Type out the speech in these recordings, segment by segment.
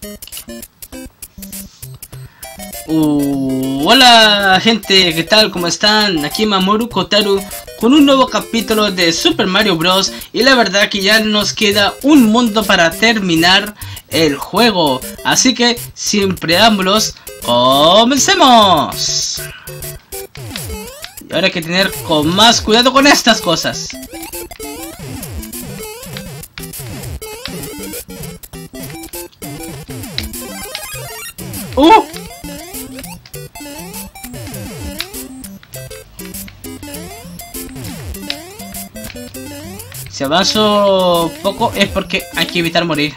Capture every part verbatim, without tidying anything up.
Uh, hola gente, ¿qué tal? ¿Cómo están? Aquí Mamoru Kotaru con un nuevo capítulo de Super Mario Bros. Y la verdad que ya nos queda un mundo para terminar el juego. Así que, sin preámbulos, ¡comencemos! Y ahora hay que tener con más cuidado con estas cosas. ¡Uh! Si avanzo poco es porque hay que evitar morir.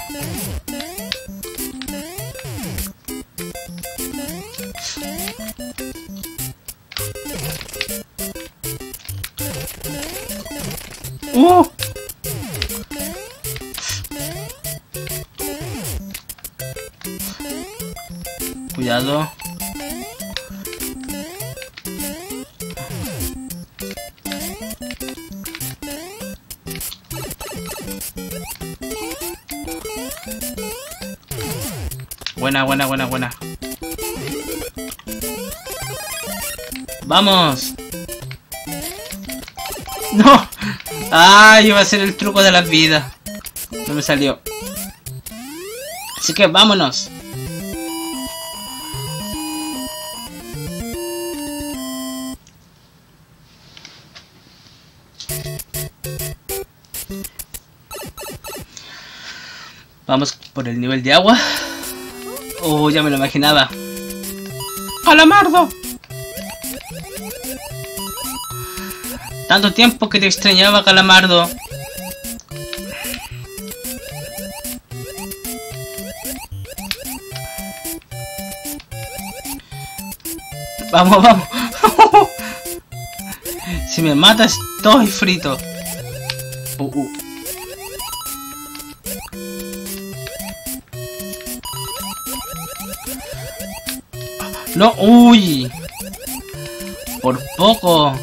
¡Uh! Cuidado. Buena, buena, buena, buena. ¡Vamos! ¡No! ¡Ay! Iba a ser el truco de la vida. No me salió. Así que vámonos. Vamos por el nivel de agua. Oh, ya me lo imaginaba. ¡Calamardo! Tanto tiempo que te extrañaba, Calamardo. Vamos, vamos. Si me matas, estoy frito. Uh, uh. No, uy. Por poco.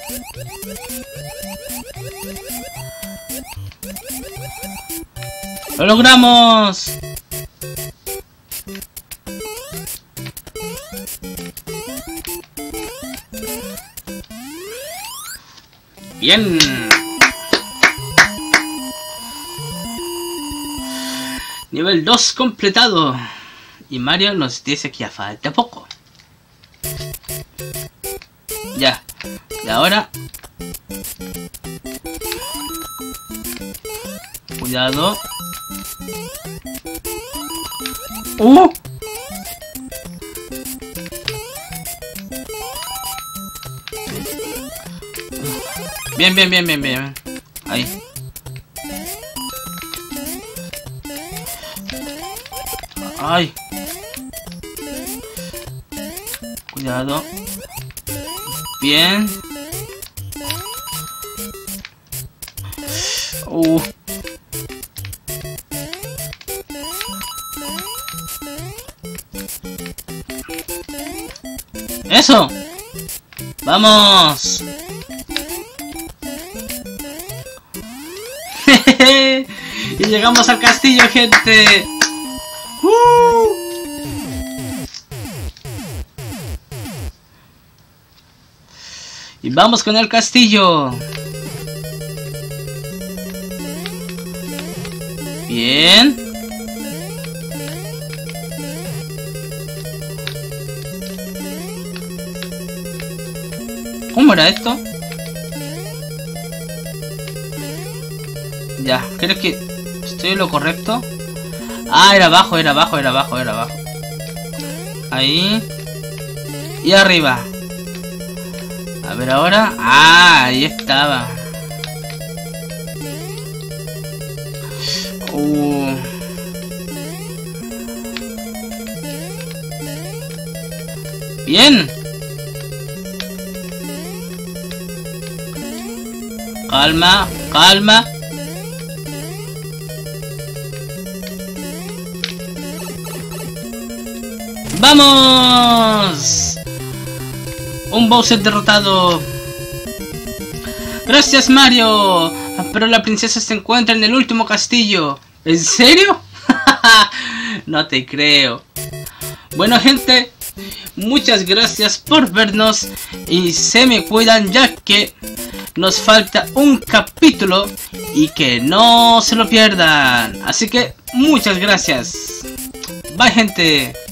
¡Lo logramos! Bien. Nivel dos completado. Y Mario nos dice que ya falta poco. Ya. Y ahora... Cuidado. ¡Uh! Bien, bien, bien, bien, bien. Ahí. Ay. Cuidado. Bien. Uh. ¡Eso! ¡Vamos! Y llegamos al castillo, gente. ¡Uh! Y vamos con el castillo. Bien. ¿Cómo era esto? Ya, creo que estoy en lo correcto. Ah, era abajo, era abajo, era abajo, era abajo. Ahí. Y arriba. A ver ahora. Ah, ahí estaba. Uh. Bien. Calma, calma. ¡Vamos! Un Bowser derrotado. Gracias, Mario. Pero la princesa se encuentra en el último castillo. ¿En serio? No te creo. Bueno gente, muchas gracias por vernos y se me cuidan ya que nos falta un capítulo y que no se lo pierdan. Así que muchas gracias. Bye gente.